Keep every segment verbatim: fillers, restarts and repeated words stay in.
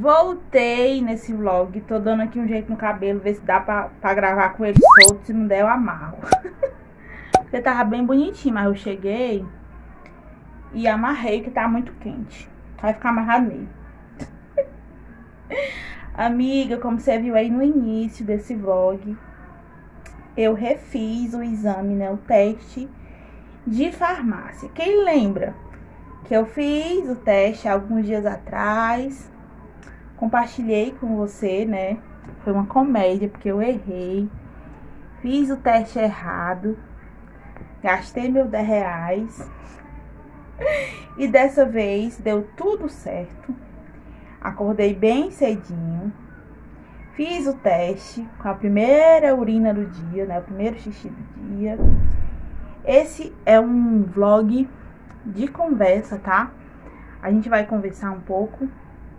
Voltei nesse vlog, tô dando aqui um jeito no cabelo, ver se dá pra, pra gravar com ele solto, se não der eu amarro. Porque tava bem bonitinho, mas eu cheguei e amarrei que tá muito quente. Vai ficar amarrado nele. Amiga, como você viu aí no início desse vlog, eu refiz o exame, né, o teste de farmácia. Quem lembra que eu fiz o teste alguns dias atrás? Compartilhei com você, né? Foi uma comédia, porque eu errei. Fiz o teste errado. Gastei meus dez reais. E dessa vez deu tudo certo. Acordei bem cedinho. Fiz o teste com a primeira urina do dia, né? O primeiro xixi do dia. Esse é um vlog de conversa, tá? A gente vai conversar um pouco.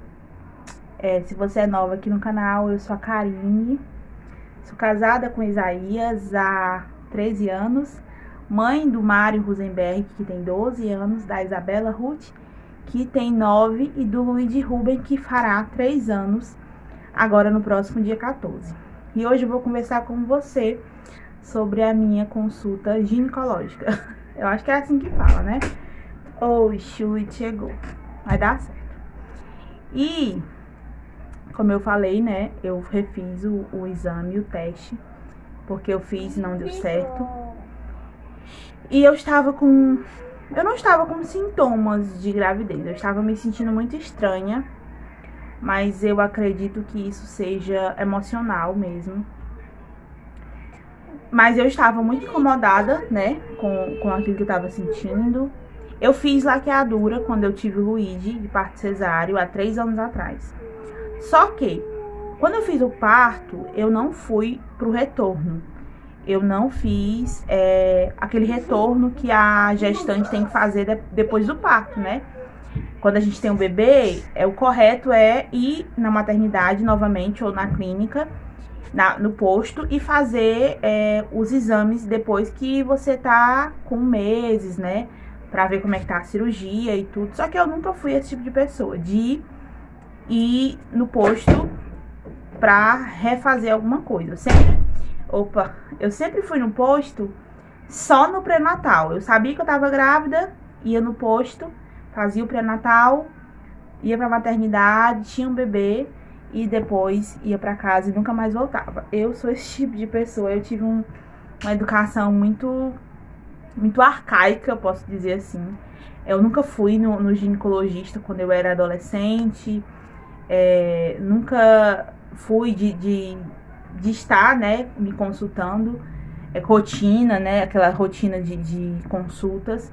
É, se você é nova aqui no canal, eu sou a Karine, sou casada com Isaías há treze anos, mãe do Mário Rosenberg, que tem doze anos, da Isabela Ruth, que tem nove, e do Luigi Ruben, que fará três anos, agora no próximo dia quatorze. E hoje eu vou conversar com você sobre a minha consulta ginecológica. Eu acho que é assim que fala, né? Oh, chute, chegou. Vai dar certo. E... como eu falei, né, eu refiz o, o exame, o teste, porque eu fiz e não deu certo. E eu estava com... eu não estava com sintomas de gravidez, eu estava me sentindo muito estranha, mas eu acredito que isso seja emocional mesmo. Mas eu estava muito incomodada, né, com, com aquilo que eu estava sentindo. Eu fiz laqueadura quando eu tive o Luigi, de parto cesáreo, há três anos atrás. Só que, quando eu fiz o parto, eu não fui pro retorno. Eu não fiz é, aquele retorno que a gestante tem que fazer de, depois do parto, né? Quando a gente tem um bebê, é, o correto é ir na maternidade novamente ou na clínica, na, no posto, e fazer é, os exames depois que você tá com meses, né? Pra ver como é que tá a cirurgia e tudo. Só que eu nunca fui esse tipo de pessoa, de ir no posto pra refazer alguma coisa. Eu sempre, opa, eu sempre fui no posto só no pré-natal. Eu sabia que eu tava grávida, ia no posto, fazia o pré-natal, ia pra maternidade, tinha um bebê e depois ia pra casa e nunca mais voltava. Eu sou esse tipo de pessoa. Eu tive um, uma educação muito, muito arcaica, eu posso dizer assim. Eu nunca fui no, no ginecologista quando eu era adolescente. É, nunca fui de, de, de estar, né, me consultando, é, rotina, né, aquela rotina de, de consultas.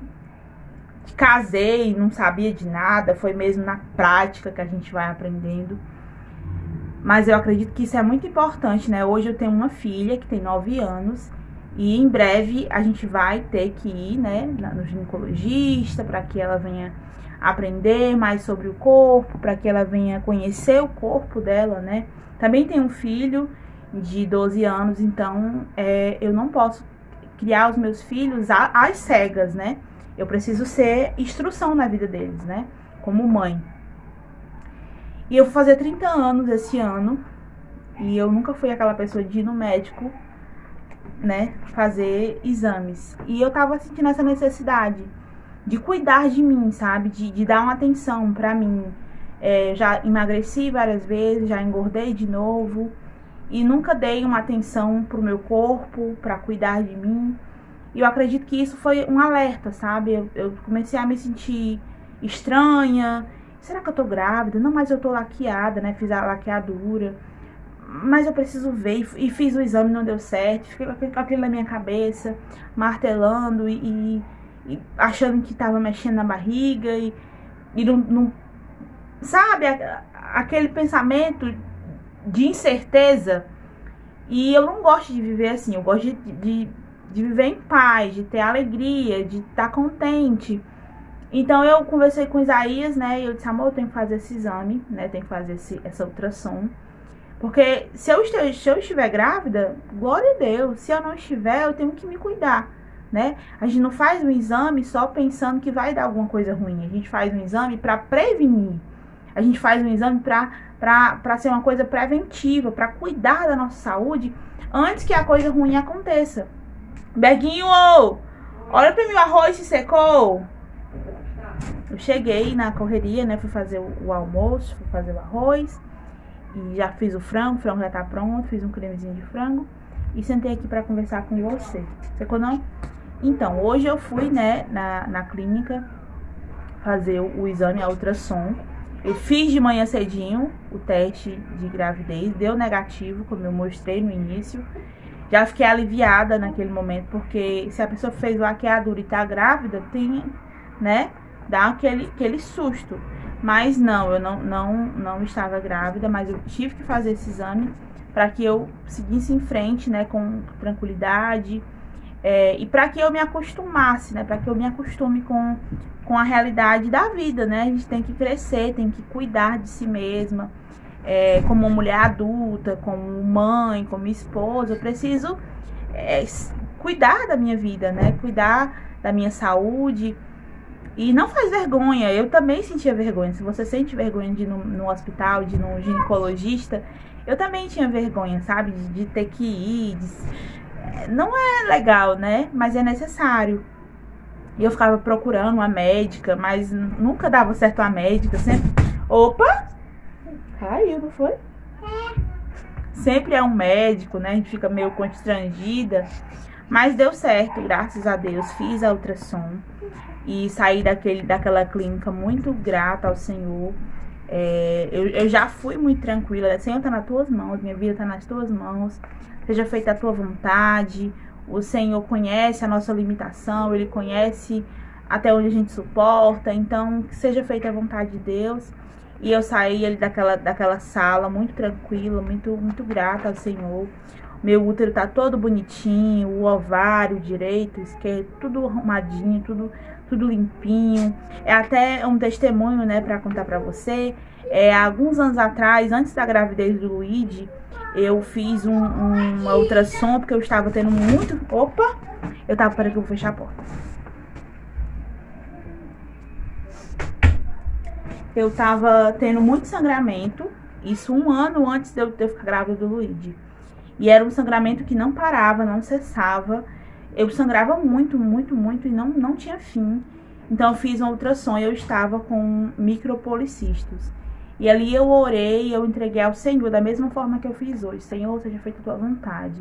Casei, não sabia de nada, foi mesmo na prática que a gente vai aprendendo. Mas eu acredito que isso é muito importante, né? Hoje eu tenho uma filha que tem nove anos e em breve a gente vai ter que ir, né, no ginecologista para que ela venha aprender mais sobre o corpo, para que ela venha conhecer o corpo dela, né? Também tem um filho de doze anos, então é, eu não posso criar os meus filhos às cegas, né? Eu preciso ser instrução na vida deles, né? Como mãe. E eu vou fazer trinta anos esse ano, e eu nunca fui aquela pessoa de ir no médico, né, fazer exames. E eu tava sentindo essa necessidade de cuidar de mim, sabe? De, de dar uma atenção pra mim. É, já emagreci várias vezes, já engordei de novo. E nunca dei uma atenção pro meu corpo, pra cuidar de mim. E eu acredito que isso foi um alerta, sabe? Eu, eu comecei a me sentir estranha. Será que eu tô grávida? Não, mas eu tô laqueada, né? Fiz a laqueadura. Mas eu preciso ver. E fiz o exame, não deu certo. Fiquei com aquilo na minha cabeça, martelando e... e E achando que tava mexendo na barriga e, e não, não sabe, aquele pensamento de incerteza. E eu não gosto de viver assim, eu gosto de, de, de viver em paz, de ter alegria, de estar contente. Então eu conversei com Isaías, né, e eu disse, amor, eu tenho que fazer esse exame, né, tenho que fazer esse, essa ultrassom. Porque se eu, estiver, se eu estiver grávida, glória a Deus, se eu não estiver, eu tenho que me cuidar. Né? A gente não faz um exame só pensando que vai dar alguma coisa ruim. A gente faz um exame para prevenir. A gente faz um exame pra, pra, pra ser uma coisa preventiva, pra cuidar da nossa saúde antes que a coisa ruim aconteça. Beguinho, olha pra mim, o arroz se secou. Eu cheguei na correria, né? Fui fazer o, o almoço, fui fazer o arroz. E já fiz o frango, o frango já tá pronto. Fiz um cremezinho de frango. E sentei aqui pra conversar com você. Secou não? Então, hoje eu fui, né, na, na clínica fazer o, o exame, a ultrassom. Eu fiz de manhã cedinho o teste de gravidez. Deu negativo, como eu mostrei no início. Já fiquei aliviada naquele momento, porque se a pessoa fez laqueadura e tá grávida, tem, né, dá aquele, aquele susto. Mas não, eu não, não, não estava grávida, mas eu tive que fazer esse exame para que eu seguisse em frente, né, com tranquilidade, é, e para que eu me acostumasse, né, para que eu me acostume com, com a realidade da vida, né. A gente tem que crescer, tem que cuidar de si mesma. É, como uma mulher adulta, como mãe, como esposa, eu preciso é, cuidar da minha vida, né? Cuidar da minha saúde. E não faz vergonha, eu também sentia vergonha. Se você sente vergonha de ir no, no hospital, de ir no ginecologista, eu também tinha vergonha, sabe? De, de ter que ir. De... Não é legal, né? Mas é necessário. E eu ficava procurando uma médica, mas nunca dava certo a médica. Sempre... Opa! Caiu, não foi? É. Sempre é um médico, né? A gente fica meio constrangida. Mas deu certo, graças a Deus. Fiz a ultrassom e saí daquele, daquela clínica muito grata ao Senhor. É, eu, eu já fui muito tranquila. Senhor, tá nas tuas mãos, minha vida tá nas tuas mãos. Seja feita a tua vontade. O Senhor conhece a nossa limitação, Ele conhece até onde a gente suporta. Então, que seja feita a vontade de Deus. E eu saí ali daquela, daquela sala muito tranquila, muito, muito grata ao Senhor. Meu útero tá todo bonitinho, o ovário direito, esquerdo, tudo arrumadinho, tudo, tudo limpinho. É até um testemunho, né, pra contar pra você. É, há alguns anos atrás, antes da gravidez do Luigi, eu fiz um, um, uma ultrassom, porque eu estava tendo muito... Opa! Eu tava... Peraí que eu vou fechar a porta. Eu tava tendo muito sangramento, isso um ano antes de eu ter ficado grávida do Luigi. E era um sangramento que não parava, não cessava. Eu sangrava muito, muito, muito e não, não tinha fim. Então eu fiz uma ultrassom e eu estava com micropolicistos. E ali eu orei, eu entreguei ao Senhor da mesma forma que eu fiz hoje. Senhor, seja feita a tua vontade.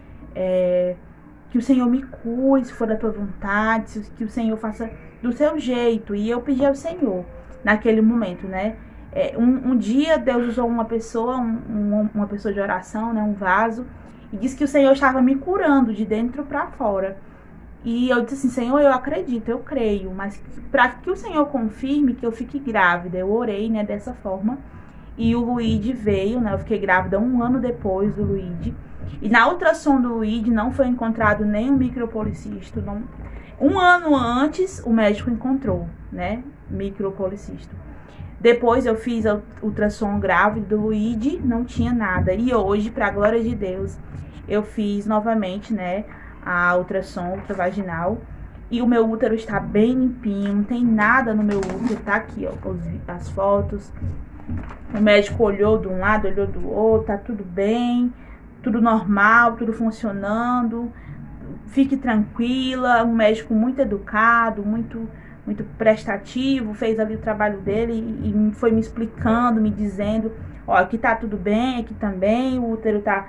É, que o Senhor me cure se for da tua vontade, que o Senhor faça do seu jeito. E eu pedi ao Senhor naquele momento, né? É, um, um dia Deus usou uma pessoa, um, um, uma pessoa de oração, né? Um vaso, e disse que o Senhor estava me curando de dentro para fora. E eu disse assim, Senhor, eu acredito, eu creio, mas para que o Senhor confirme que eu fique grávida, eu orei, né, dessa forma. E o Luigi veio, né? Eu fiquei grávida um ano depois do Luigi. E na ultrassom do Luigi não foi encontrado nenhum micropolicisto. Não... Um ano antes o médico encontrou, né? Micropolicisto. Depois eu fiz a ultrassom grávida do Luigi, não tinha nada. E hoje, pra glória de Deus, eu fiz novamente, né, a ultrassom ultravaginal. E o meu útero está bem limpinho, não tem nada no meu útero, tá aqui, ó, as fotos. O médico olhou de um lado, olhou do outro, tá tudo bem, tudo normal, tudo funcionando. Fique tranquila, um médico muito educado, muito... muito prestativo, fez ali o trabalho dele e, e foi me explicando, me dizendo, ó, aqui tá tudo bem, aqui também, o útero tá...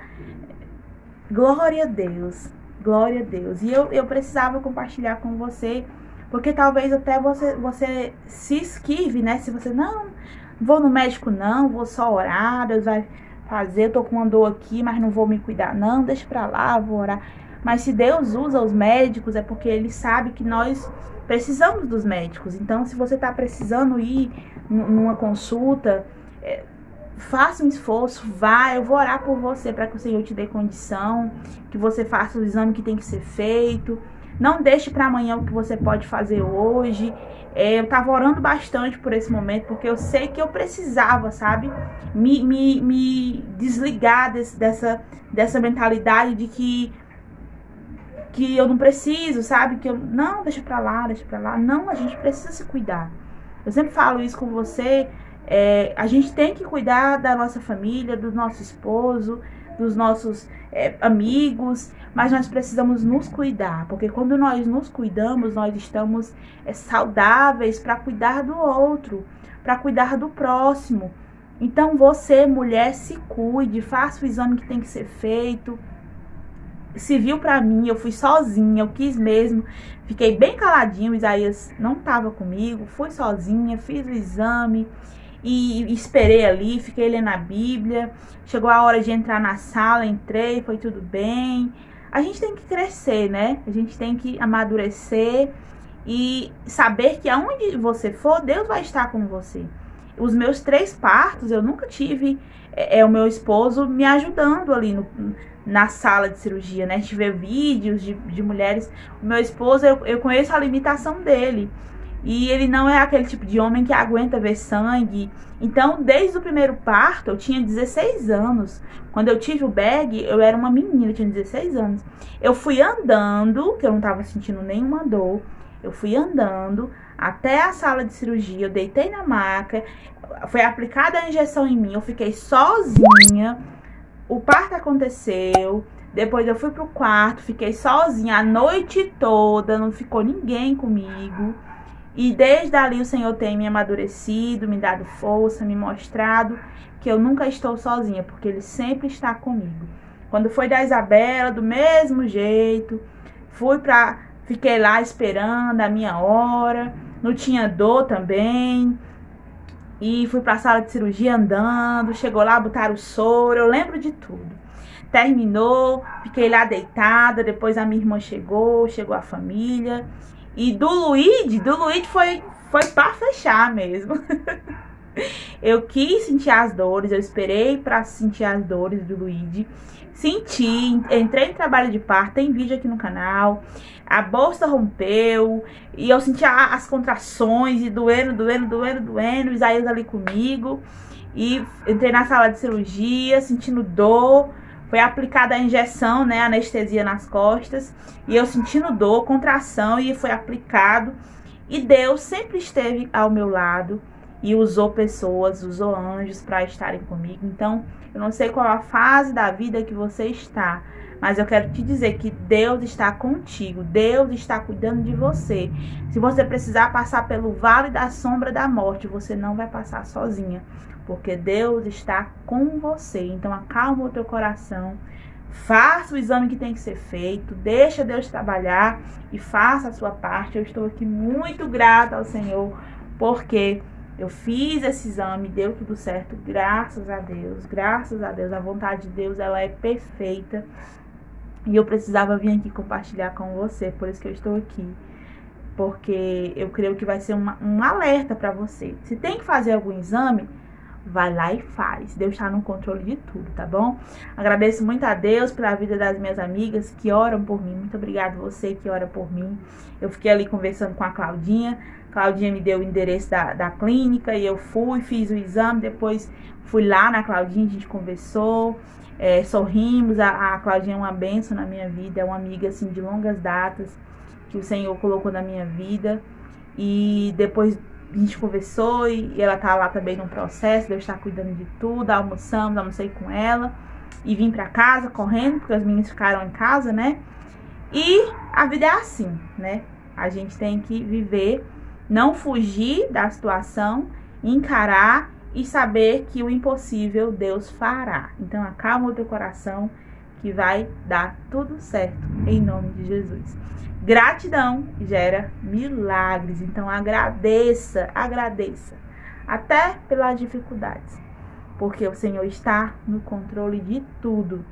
Glória a Deus, glória a Deus. E eu, eu precisava compartilhar com você, porque talvez até você, você se esquive, né? Se você, não, vou no médico não, vou só orar, Deus vai fazer, eu tô com uma dor aqui, mas não vou me cuidar não, deixa pra lá, vou orar. Mas se Deus usa os médicos, é porque Ele sabe que nós precisamos dos médicos. Então, se você está precisando ir numa consulta, é, faça um esforço, vá, eu vou orar por você para que o Senhor te dê condição, que você faça o exame que tem que ser feito. Não deixe para amanhã o que você pode fazer hoje. É, eu estava orando bastante por esse momento, porque eu sei que eu precisava, sabe, me, me, me desligar desse, dessa, dessa mentalidade de que que eu não preciso, sabe? Que eu, não, deixa pra lá, deixa pra lá. Não, a gente precisa se cuidar. Eu sempre falo isso com você, É, a gente tem que cuidar da nossa família, do nosso esposo, dos nossos é, amigos, mas nós precisamos nos cuidar, porque quando nós nos cuidamos, nós estamos é, saudáveis para cuidar do outro, para cuidar do próximo. Então você, mulher, se cuide, faça o exame que tem que ser feito. Se viu pra mim, eu fui sozinha, eu quis mesmo, fiquei bem caladinho, o Isaías não tava comigo, fui sozinha, fiz o exame e esperei ali, fiquei lendo a Bíblia. Chegou a hora de entrar na sala, entrei, foi tudo bem. A gente tem que crescer, né? A gente tem que amadurecer e saber que aonde você for, Deus vai estar com você. Os meus três partos, eu nunca tive é, é o meu esposo me ajudando ali no, na sala de cirurgia, né? A gente vê vídeos de, de mulheres. O meu esposo, eu, eu conheço a limitação dele. E ele não é aquele tipo de homem que aguenta ver sangue. Então, desde o primeiro parto, eu tinha dezesseis anos. Quando eu tive o bag, eu era uma menina, eu tinha dezesseis anos. Eu fui andando, que eu não tava sentindo nenhuma dor. Eu fui andando até a sala de cirurgia, eu deitei na maca, foi aplicada a injeção em mim, eu fiquei sozinha. O parto aconteceu, depois eu fui pro quarto, fiquei sozinha a noite toda, não ficou ninguém comigo. E desde ali o Senhor tem me amadurecido, me dado força, me mostrado que eu nunca estou sozinha, porque Ele sempre está comigo. Quando foi da Isabela, do mesmo jeito, fui pra, fiquei lá esperando a minha hora, não tinha dor também. E fui pra sala de cirurgia andando, chegou lá, botaram o soro, eu lembro de tudo. Terminou, fiquei lá deitada, depois a minha irmã chegou, chegou a família. E do Luigi, do Luigi foi, foi pra fechar mesmo. Eu quis sentir as dores, eu esperei pra sentir as dores do Luigi. Senti, entrei em trabalho de parto, tem vídeo aqui no canal. A bolsa rompeu e eu senti as contrações e doendo, doendo, doendo, doendo. O Isaías ali comigo. E entrei na sala de cirurgia, sentindo dor. Foi aplicada a injeção, né, anestesia nas costas. E eu sentindo dor, contração, e foi aplicado. E Deus sempre esteve ao meu lado e usou pessoas, usou anjos para estarem comigo. Então, eu não sei qual a fase da vida que você está, mas eu quero te dizer que Deus está contigo. Deus está cuidando de você. Se você precisar passar pelo vale da sombra da morte, você não vai passar sozinha, porque Deus está com você. Então acalma o teu coração, faça o exame que tem que ser feito, deixa Deus trabalhar e faça a sua parte. Eu estou aqui muito grata ao Senhor, porque eu fiz esse exame, deu tudo certo, graças a Deus, graças a Deus. A vontade de Deus, ela é perfeita. E eu precisava vir aqui compartilhar com você, por isso que eu estou aqui. Porque eu creio que vai ser uma, um alerta para você. Se tem que fazer algum exame, vai lá e faz. Deus está no controle de tudo, tá bom? Agradeço muito a Deus pela vida das minhas amigas que oram por mim. Muito obrigada você que ora por mim. Eu fiquei ali conversando com a Claudinha. Claudinha me deu o endereço da, da clínica e eu fui, fiz o exame. Depois fui lá na Claudinha, a gente conversou, é, sorrimos. A, a Claudinha é uma bênção na minha vida, é uma amiga assim de longas datas que o Senhor colocou na minha vida. E depois a gente conversou e ela tá lá também no processo, Deus está cuidando de tudo. Almoçamos, almocei com ela e vim pra casa correndo, porque as meninas ficaram em casa, né? E a vida é assim, né? A gente tem que viver, não fugir da situação, encarar e saber que o impossível Deus fará. Então acalma o teu coração que vai dar tudo certo, em nome de Jesus. Gratidão gera milagres, então agradeça, agradeça, até pelas dificuldades, porque o Senhor está no controle de tudo.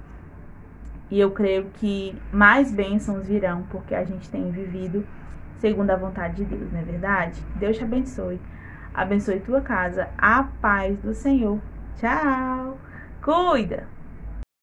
E eu creio que mais bênçãos virão, porque a gente tem vivido segundo a vontade de Deus, não é verdade? Deus te abençoe, abençoe tua casa, a paz do Senhor. Tchau, cuida!